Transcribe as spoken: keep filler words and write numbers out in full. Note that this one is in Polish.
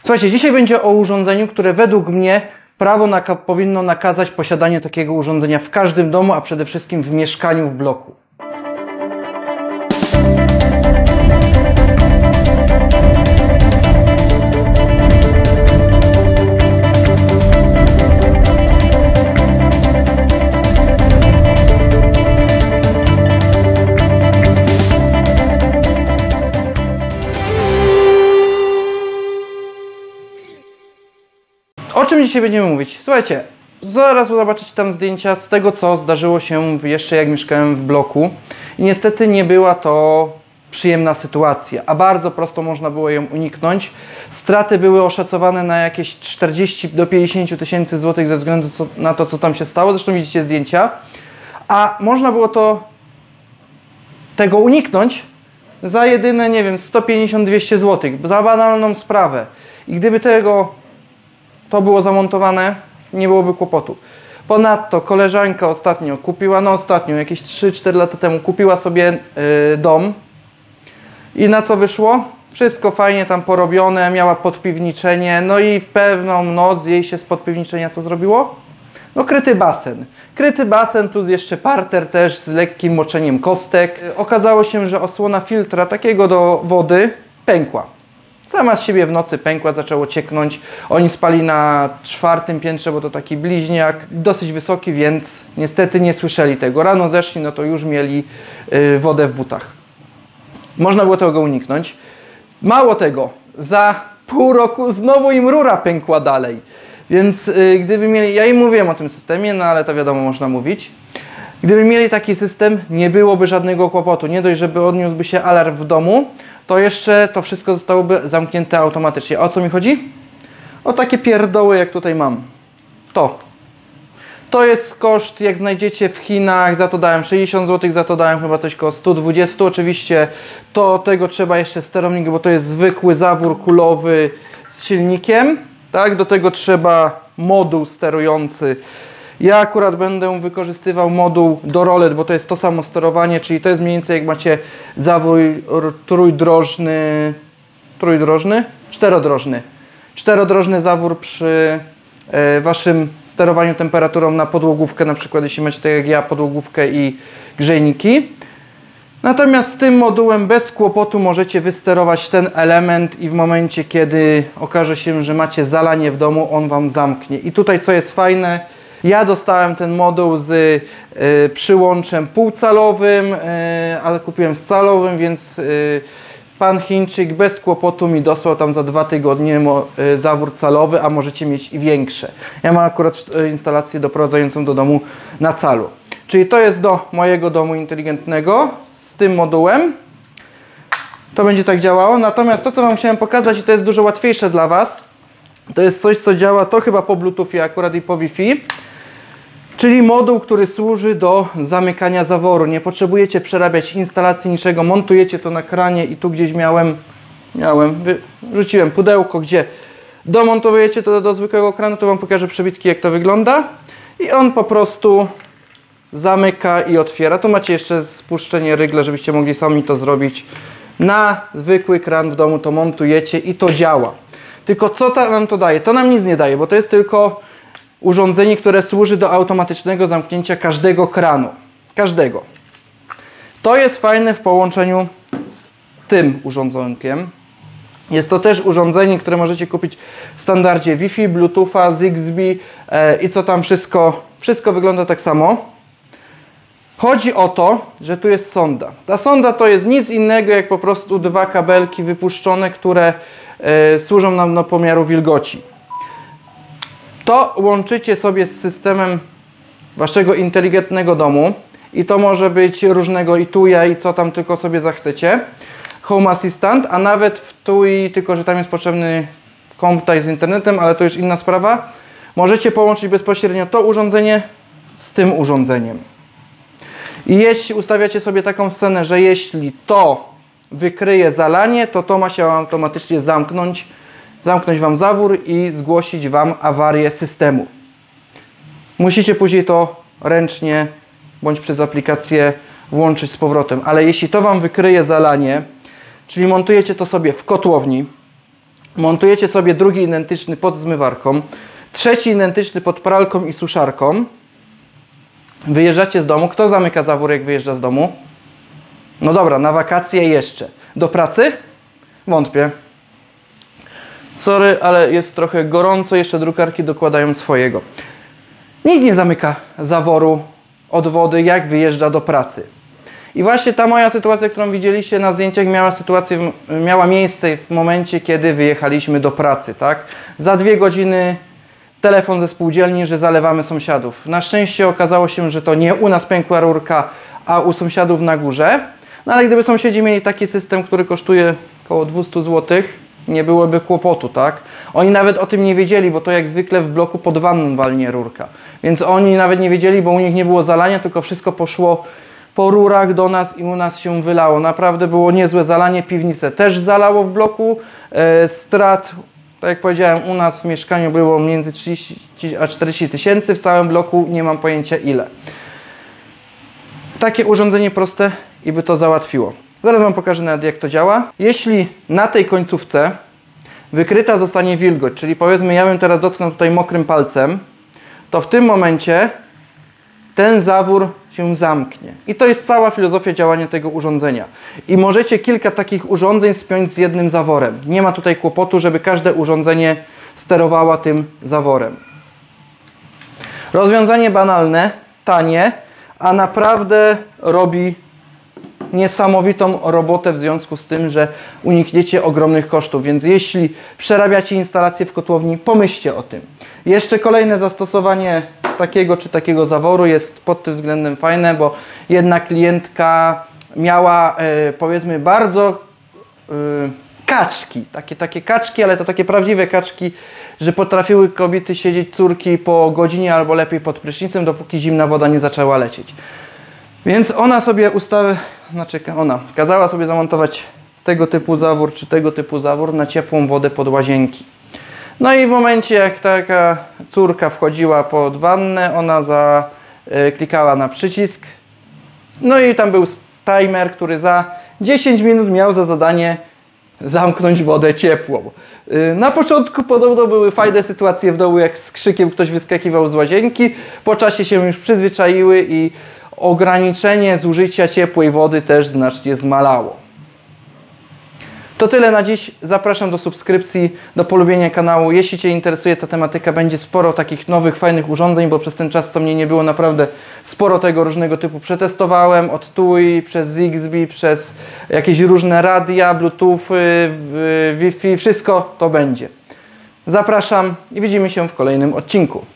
Słuchajcie, dzisiaj będzie o urządzeniu, które według mnie prawo naka- powinno nakazać posiadanie takiego urządzenia w każdym domu, a przede wszystkim w mieszkaniu w bloku. O czym dzisiaj będziemy mówić? Słuchajcie, zaraz zobaczycie tam zdjęcia z tego, co zdarzyło się jeszcze jak mieszkałem w bloku. I niestety nie była to przyjemna sytuacja, a bardzo prosto można było ją uniknąć. Straty były oszacowane na jakieś czterdzieści do pięćdziesięciu tysięcy złotych ze względu na to, co tam się stało. Zresztą widzicie zdjęcia. A można było to tego uniknąć za jedyne, nie wiem, sto pięćdziesiąt do dwustu złotych. Za banalną sprawę. I gdyby tego to było zamontowane, nie byłoby kłopotu. Ponadto koleżanka ostatnio kupiła, no ostatnio, jakieś trzy cztery lata temu, kupiła sobie yy, dom. I na co wyszło? Wszystko fajnie tam porobione, miała podpiwniczenie, no i w pewną noc jej się z podpiwniczenia co zrobiło? No kryty basen. Kryty basen plus jeszcze parter też z lekkim moczeniem kostek. Okazało się, że osłona filtra takiego do wody pękła. Sama z siebie w nocy pękła, zaczęło cieknąć. Oni spali na czwartym piętrze, bo to taki bliźniak, dosyć wysoki, więc niestety nie słyszeli tego. Rano zeszli, no to już mieli yy, wodę w butach. Można było tego uniknąć. Mało tego, za pół roku znowu im rura pękła dalej. Więc yy, gdyby mieli, ja im mówiłem o tym systemie, no ale to wiadomo, można mówić. Gdyby mieli taki system, nie byłoby żadnego kłopotu. Nie dość, żeby odniósłby się alarm w domu, to jeszcze to wszystko zostałoby zamknięte automatycznie. O co mi chodzi? O takie pierdoły, jak tutaj mam. To. To jest koszt, jak znajdziecie w Chinach, za to dałem sześćdziesiąt złotych, za to dałem chyba coś koło sto dwadzieścia. Oczywiście to tego trzeba jeszcze sterownik, bo to jest zwykły zawór kulowy z silnikiem. Tak? Do tego trzeba moduł sterujący. Ja akurat będę wykorzystywał moduł do rolet, bo to jest to samo sterowanie, czyli to jest mniej więcej jak macie zawór trójdrożny, trójdrożny? Czterodrożny. Czterodrożny zawór przy e, waszym sterowaniu temperaturą na podłogówkę, na przykład jeśli macie tak jak ja podłogówkę i grzejniki. Natomiast z tym modułem bez kłopotu możecie wysterować ten element i w momencie, kiedy okaże się, że macie zalanie w domu, on wam zamknie. I tutaj co jest fajne, ja dostałem ten moduł z y, przyłączem półcalowym, y, ale kupiłem z calowym, więc y, pan Chińczyk bez kłopotu mi dosłał tam za dwa tygodnie mo, y, zawór calowy, a możecie mieć i większe. Ja mam akurat y, instalację doprowadzającą do domu na calu. Czyli to jest do mojego domu inteligentnego z tym modułem. To będzie tak działało. Natomiast to, co wam chciałem pokazać, i to jest dużo łatwiejsze dla was, to jest coś, co działa to chyba po Bluetoothie akurat i po Wi-Fi. Czyli moduł, który służy do zamykania zaworu. Nie potrzebujecie przerabiać instalacji, niczego. Montujecie to na kranie i tu gdzieś miałem, miałem, wrzuciłem pudełko, gdzie domontowujecie to do, do zwykłego kranu. To wam pokażę przebitki, jak to wygląda. I on po prostu zamyka i otwiera. Tu macie jeszcze spuszczenie rygla, żebyście mogli sami to zrobić. Na zwykły kran w domu to montujecie i to działa. Tylko co to nam to daje? To nam nic nie daje, bo to jest tylko urządzenie, które służy do automatycznego zamknięcia każdego kranu. Każdego. To jest fajne w połączeniu z tym urządzeniem. Jest to też urządzenie, które możecie kupić w standardzie Wi-Fi, Bluetootha, Zigbee e, i co tam wszystko. Wszystko wygląda tak samo. Chodzi o to, że tu jest sonda. Ta sonda to jest nic innego jak po prostu dwa kabelki wypuszczone, które e, służą nam do pomiaru wilgoci. To łączycie sobie z systemem waszego inteligentnego domu i to może być różnego i tuja i co tam tylko sobie zachcecie. Home Assistant, a nawet w tui, tylko że tam jest potrzebny kontakt z internetem, ale to już inna sprawa. Możecie połączyć bezpośrednio to urządzenie z tym urządzeniem. I jeśli ustawiacie sobie taką scenę, że jeśli to wykryje zalanie, to to ma się automatycznie zamknąć, zamknąć wam zawór i zgłosić wam awarię systemu. Musicie później to ręcznie bądź przez aplikację włączyć z powrotem, ale jeśli to wam wykryje zalanie, czyli montujecie to sobie w kotłowni, Montujecie sobie drugi identyczny pod zmywarką, trzeci identyczny pod pralką i suszarką. Wyjeżdżacie z domu. Kto zamyka zawór, jak wyjeżdża z domu? No dobra, na wakacje jeszcze. Do pracy? Wątpię. Sorry, ale jest trochę gorąco, jeszcze drukarki dokładają swojego. Nikt nie zamyka zaworu od wody, jak wyjeżdża do pracy. I właśnie ta moja sytuacja, którą widzieliście na zdjęciach, miała, sytuację, miała miejsce w momencie, kiedy wyjechaliśmy do pracy, tak? Za dwie godziny telefon ze spółdzielni, że zalewamy sąsiadów. Na szczęście okazało się, że to nie u nas pękła rurka, a u sąsiadów na górze. No ale gdyby sąsiedzi mieli taki system, który kosztuje około dwieście złotych, nie byłoby kłopotu, tak? Oni nawet o tym nie wiedzieli, bo to jak zwykle w bloku pod wanną walnie rurka. Więc oni nawet nie wiedzieli, bo u nich nie było zalania, tylko wszystko poszło po rurach do nas i u nas się wylało. Naprawdę było niezłe zalanie, piwnicę też zalało w bloku. E, strat, tak jak powiedziałem, u nas w mieszkaniu było między trzydzieści a czterdzieści tysięcy, w całym bloku nie mam pojęcia ile. Takie urządzenie proste i by to załatwiło. Zaraz Wam pokażę nawet, jak to działa. Jeśli na tej końcówce wykryta zostanie wilgoć, czyli powiedzmy ja bym teraz dotknął tutaj mokrym palcem, to w tym momencie ten zawór się zamknie. I to jest cała filozofia działania tego urządzenia. I możecie kilka takich urządzeń spiąć z jednym zaworem. Nie ma tutaj kłopotu, żeby każde urządzenie sterowała tym zaworem. Rozwiązanie banalne, tanie, a naprawdę robi niesamowitą robotę w związku z tym, że unikniecie ogromnych kosztów, więc jeśli przerabiacie instalację w kotłowni, pomyślcie o tym. Jeszcze kolejne zastosowanie takiego czy takiego zaworu jest pod tym względem fajne, bo jedna klientka miała e, powiedzmy bardzo e, kaczki, takie, takie kaczki, ale to takie prawdziwe kaczki, że potrafiły kobiety siedzieć, córki, po godzinie albo lepiej pod prysznicem, dopóki zimna woda nie zaczęła lecieć. Więc ona sobie ustawę, znaczy ona kazała sobie zamontować tego typu zawór czy tego typu zawór na ciepłą wodę pod łazienki. No i w momencie, jak taka córka wchodziła pod wannę, ona za, y, klikała na przycisk. No i tam był timer, który za dziesięć minut miał za zadanie zamknąć wodę ciepłą. Y, na początku podobno były fajne sytuacje w domu, jak z krzykiem ktoś wyskakiwał z łazienki. Po czasie się już przyzwyczaiły i ograniczenie zużycia ciepłej wody też znacznie zmalało. To tyle na dziś. Zapraszam do subskrypcji, do polubienia kanału. Jeśli Cię interesuje ta tematyka, będzie sporo takich nowych, fajnych urządzeń, bo przez ten czas, co mnie nie było, naprawdę sporo tego różnego typu przetestowałem. Od T U I, przez Zigbee, przez jakieś różne radia, Bluetoothy, Wi-Fi, wszystko to będzie. Zapraszam i widzimy się w kolejnym odcinku.